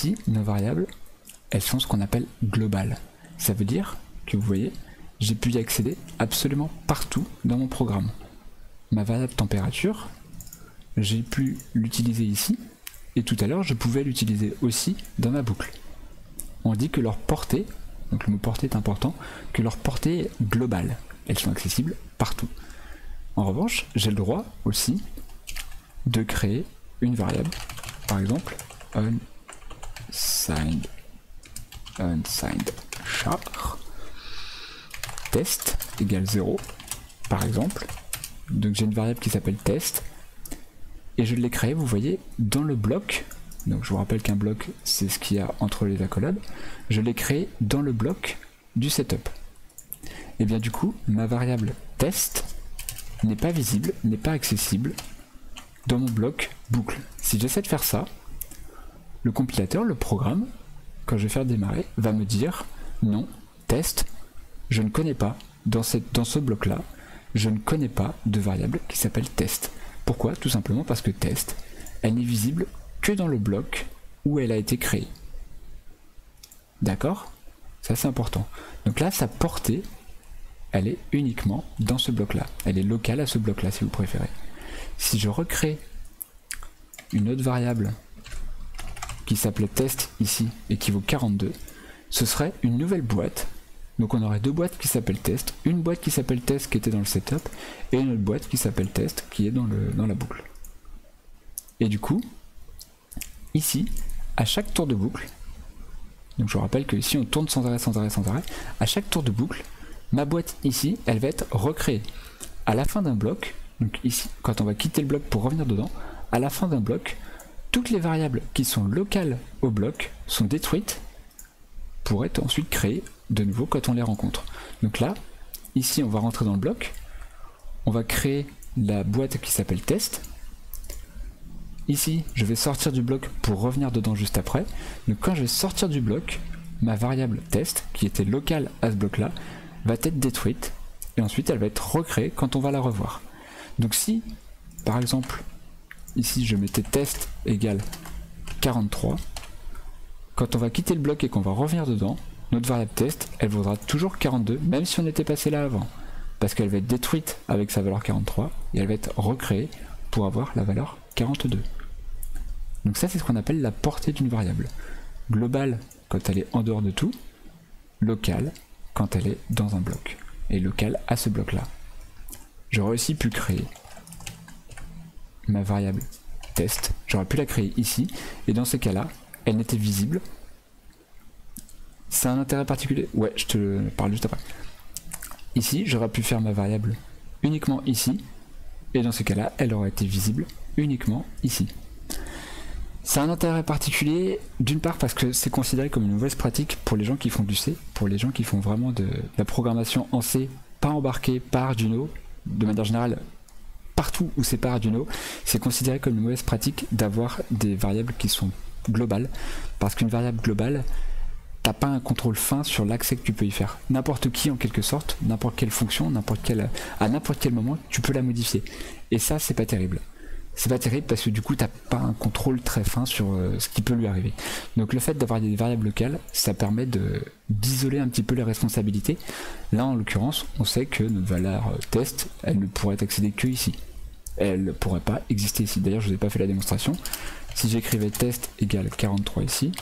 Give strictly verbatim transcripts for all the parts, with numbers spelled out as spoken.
ici, nos variables, elles sont ce qu'on appelle globales. Ça veut dire que vous voyez, j'ai pu y accéder absolument partout dans mon programme. Ma variable température, j'ai pu l'utiliser ici, et tout à l'heure, je pouvais l'utiliser aussi dans ma boucle. On dit que leur portée, donc le mot portée est important, que leur portée est globale. Elles sont accessibles partout. En revanche, j'ai le droit aussi de créer une variable, par exemple, unsigned, unsigned char, test égale zéro, par exemple. Donc j'ai une variable qui s'appelle test, et je l'ai créée, vous voyez, dans le bloc. Donc je vous rappelle qu'un bloc, c'est ce qu'il y a entre les accolades. Je l'ai créé dans le bloc du setup. Et bien du coup, ma variable test n'est pas visible, n'est pas accessible dans mon bloc boucle. Si j'essaie de faire ça, le compilateur, le programme, quand je vais faire démarrer, va me dire non, test, je ne connais pas, dans, cette, dans ce bloc-là, je ne connais pas de variable qui s'appelle test. Pourquoi? Tout simplement parce que test, elle n'est visible que dans le bloc où elle a été créée. D'accord? Ça c'est important. Donc là, sa portée, elle est uniquement dans ce bloc-là. Elle est locale à ce bloc-là, si vous préférez. Si je recrée une autre variable qui s'appelait test ici et qui vaut quarante-deux, ce serait une nouvelle boîte. Donc on aurait deux boîtes qui s'appellent test, une boîte qui s'appelle test qui était dans le setup, et une autre boîte qui s'appelle test qui est dans, le, dans la boucle. Et du coup, ici, à chaque tour de boucle, donc je vous rappelle que ici on tourne sans arrêt, sans arrêt, sans arrêt, à chaque tour de boucle, ma boîte ici, elle va être recréée. À la fin d'un bloc, donc ici, quand on va quitter le bloc pour revenir dedans, à la fin d'un bloc, toutes les variables qui sont locales au bloc sont détruites pour être ensuite créées de nouveau quand on les rencontre. Donc là, ici on va rentrer dans le bloc, on va créer la boîte qui s'appelle test. Ici, je vais sortir du bloc pour revenir dedans juste après. Donc quand je vais sortir du bloc, ma variable test, qui était locale à ce bloc-là, va être détruite, et ensuite elle va être recréée quand on va la revoir. Donc si, par exemple, ici je mettais test égale quarante-trois, quand on va quitter le bloc et qu'on va revenir dedans, notre variable test, elle vaudra toujours quarante-deux, même si on était passé là avant, parce qu'elle va être détruite avec sa valeur quarante-trois, et elle va être recréée pour avoir la valeur quarante-deux. Donc ça c'est ce qu'on appelle la portée d'une variable. Globale quand elle est en dehors de tout, locale quand elle est dans un bloc, et locale à ce bloc-là. J'aurais aussi pu créer ma variable test, j'aurais pu la créer ici, et dans ces cas-là, elle n'était visible. C'est un intérêt particulier, ouais, je te parle juste après. Ici, j'aurais pu faire ma variable uniquement ici, et dans ce cas-là, elle aurait été visible uniquement ici. C'est un intérêt particulier, d'une part parce que c'est considéré comme une mauvaise pratique pour les gens qui font du C, pour les gens qui font vraiment de la programmation en C, pas embarquée par Arduino, de manière générale, partout où c'est pas Arduino, c'est considéré comme une mauvaise pratique d'avoir des variables qui sont globales, parce qu'une variable globale, t'as pas un contrôle fin sur l'accès que tu peux y faire. N'importe qui en quelque sorte, n'importe quelle fonction, n'importe quelle, à n'importe quel moment, tu peux la modifier. Et ça, c'est pas terrible. C'est pas terrible parce que du coup, t'as pas un contrôle très fin sur euh, ce qui peut lui arriver. Donc le fait d'avoir des variables locales, ça permet de d'isoler un petit peu les responsabilités. Là, en l'occurrence, on sait que notre valeur test, elle ne pourrait être accédée que ici. Elle ne pourrait pas exister ici. D'ailleurs, je vous ai pas fait la démonstration. Si j'écrivais test égale quarante-trois ici,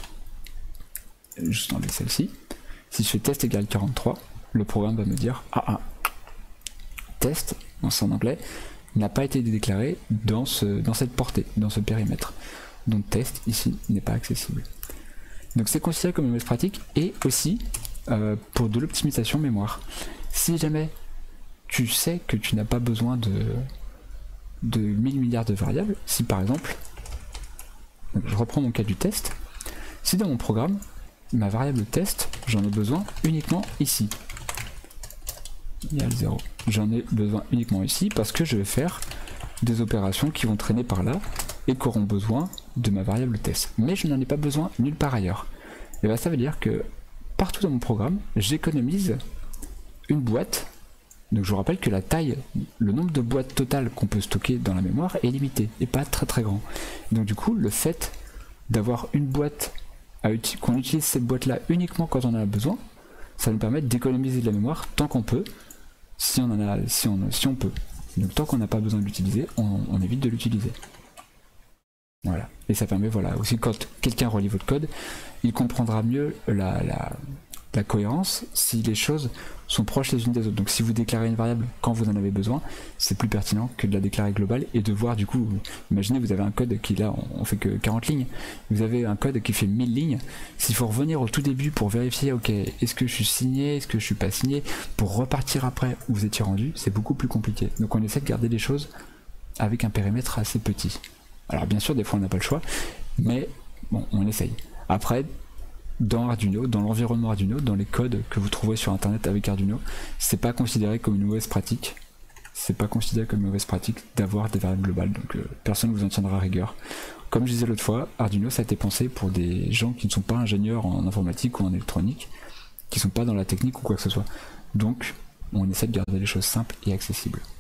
juste enlever celle-ci, si je fais test égale quarante-trois, le programme va me dire ah ah, test, c'est en anglais, n'a pas été déclaré dans, ce, dans cette portée, dans ce périmètre. Donc test ici n'est pas accessible. Donc c'est considéré comme une mauvaise pratique, et aussi euh, pour de l'optimisation mémoire. Si jamais tu sais que tu n'as pas besoin de, de mille milliards de variables, si par exemple, je reprends mon cas du test, si dans mon programme, ma variable test, j'en ai besoin uniquement ici. Il y a le zéro. J'en ai besoin uniquement ici parce que je vais faire des opérations qui vont traîner par là et qui auront besoin de ma variable test. Mais je n'en ai pas besoin nulle part ailleurs. Et bien ça veut dire que partout dans mon programme, j'économise une boîte. Donc je vous rappelle que la taille, le nombre de boîtes totales qu'on peut stocker dans la mémoire est limité et pas très très grand. Donc du coup, le fait d'avoir une boîte qu'on utilise cette boîte-là uniquement quand on en a besoin. Ça nous permet d'économiser de la mémoire tant qu'on peut, si on en a, si on, si on peut. Donc tant qu'on n'a pas besoin de l'utiliser, on, on évite de l'utiliser. Voilà. Et ça permet, voilà, aussi quand quelqu'un relit votre code, il comprendra mieux la, la, la cohérence si les choses sont proches les unes des autres. Donc si vous déclarez une variable quand vous en avez besoin, c'est plus pertinent que de la déclarer globale et de voir du coup, imaginez vous avez un code qui là on fait que quarante lignes, vous avez un code qui fait mille lignes, s'il faut revenir au tout début pour vérifier ok est-ce que je suis signé, est-ce que je suis pas signé, pour repartir après où vous étiez rendu, c'est beaucoup plus compliqué. Donc on essaie de garder les choses avec un périmètre assez petit. Alors bien sûr des fois on n'a pas le choix, mais bon on essaye. Après dans Arduino, dans l'environnement Arduino, dans les codes que vous trouverez sur internet avec Arduino, c'est pas considéré comme une mauvaise pratique. C'est pas considéré comme une mauvaise pratique d'avoir des variables globales, donc euh, personne ne vous en tiendra rigueur. Comme je disais l'autre fois, Arduino ça a été pensé pour des gens qui ne sont pas ingénieurs en informatique ou en électronique, qui sont pas dans la technique ou quoi que ce soit. Donc on essaie de garder les choses simples et accessibles.